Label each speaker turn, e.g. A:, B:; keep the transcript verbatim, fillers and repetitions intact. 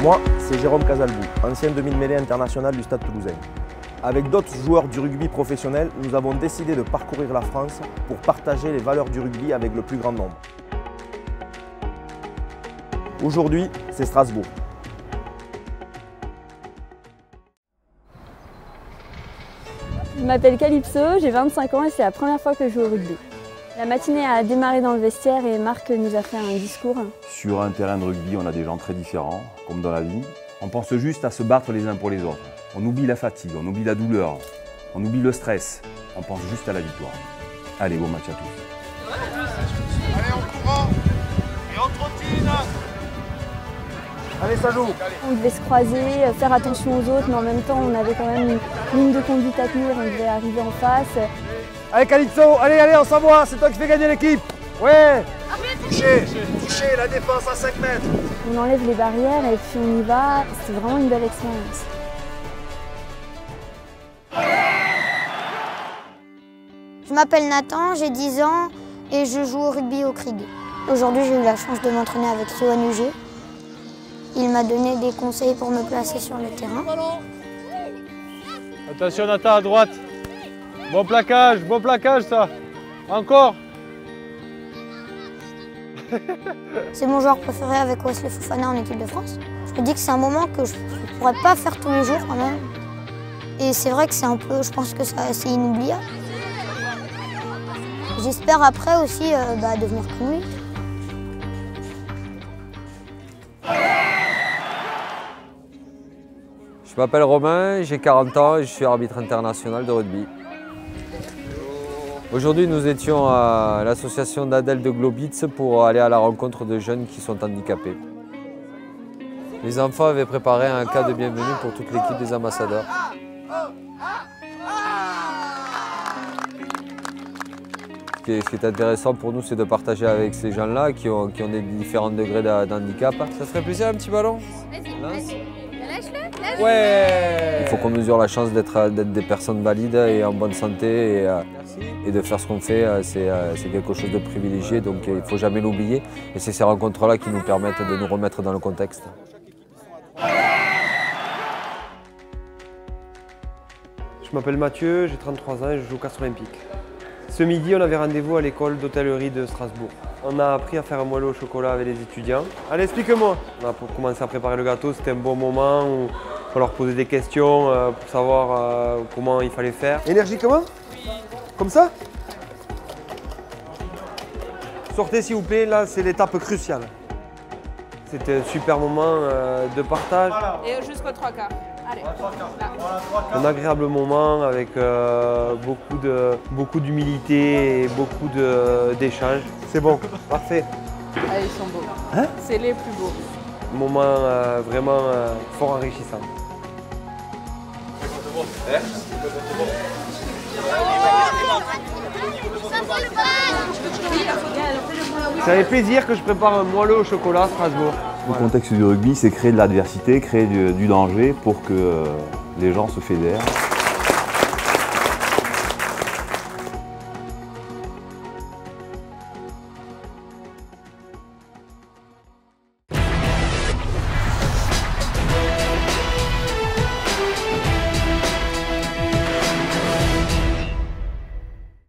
A: Moi, c'est Jérôme Casalbou, ancien demi-mêlée international du Stade Toulousain. Avec d'autres joueurs du rugby professionnel, nous avons décidé de parcourir la France pour partager les valeurs du rugby avec le plus grand nombre. Aujourd'hui, c'est Strasbourg.
B: Je m'appelle Calypso, j'ai vingt-cinq ans et c'est la première fois que je joue au rugby. La matinée a démarré dans le vestiaire et Marc nous a fait un discours.
C: Sur un terrain de rugby, on a des gens très différents, comme dans la vie. On pense juste à se battre les uns pour les autres. On oublie la fatigue, on oublie la douleur, on oublie le stress. On pense juste à la victoire. Allez, bon match à tous.
D: Allez, on courant et on trottine.
A: Allez, ça joue.
B: On devait se croiser, faire attention aux autres, mais en même temps on avait quand même une ligne de conduite à tenir, on devait arriver en face.
A: Allez Calypso, allez, allez, on s'envoie, c'est toi qui fais gagner l'équipe. Ouais.
D: Touché, touché, la défense à cinq mètres.
B: On enlève les barrières et puis on y va, c'est vraiment une belle expérience.
E: Je m'appelle Nathan, j'ai dix ans et je joue au rugby au Krieg. Aujourd'hui, j'ai eu la chance de m'entraîner avec Johan Huger. Il m'a donné des conseils pour me placer sur le terrain.
F: Attention Nathan, à droite. Bon plaquage, bon plaquage ça. Encore.
E: C'est mon joueur préféré avec Wesley Fofana en équipe de France. Je me dis que c'est un moment que je ne pourrais pas faire tous les jours quand même. Et c'est vrai que c'est un peu, je pense que c'est inoubliable. J'espère après aussi euh, bah, devenir comme lui.
G: Je m'appelle Romain, j'ai quarante ans et je suis arbitre international de rugby. Aujourd'hui, nous étions à l'association d'Adel de Globitz pour aller à la rencontre de jeunes qui sont handicapés. Les enfants avaient préparé un cas de bienvenue pour toute l'équipe des ambassadeurs. Ce qui est, ce qui est intéressant pour nous, c'est de partager avec ces gens-là qui ont, qui ont des différents degrés d'handicap. Ça serait plaisir un petit ballon? Lâche-le. Ouais. Il faut qu'on mesure la chance d'être des personnes valides et en bonne santé et, et de faire ce qu'on fait. C'est quelque chose de privilégié, donc il ne faut jamais l'oublier. Et c'est ces rencontres-là qui nous permettent de nous remettre dans le contexte.
H: Je m'appelle Mathieu, j'ai trente-trois ans et je joue au Castres Olympique. Ce midi, on avait rendez-vous à l'école d'hôtellerie de Strasbourg. On a appris à faire un moelleux au chocolat avec les étudiants. Allez, explique-moi. On a commencé à préparer le gâteau, c'était un bon moment où on leur posait des questions pour savoir comment il fallait faire.
A: Énergie comment? Comme ça?
H: Sortez s'il vous plaît, là c'est l'étape cruciale. C'était un super moment de partage.
I: Et jusqu'aux trois quarts. Allez.
H: Un agréable moment avec euh, beaucoup de beaucoup d'humilité et beaucoup d'échanges. C'est bon, parfait.
I: Ah, ils sont beaux.
H: Hein?
I: C'est les plus beaux.
H: Moment euh, vraiment euh, fort enrichissant. Ça fait plaisir que je prépare un moelleux au chocolat à Strasbourg.
C: Le contexte du rugby, c'est créer de l'adversité, créer du, du danger pour que euh, les gens se fédèrent.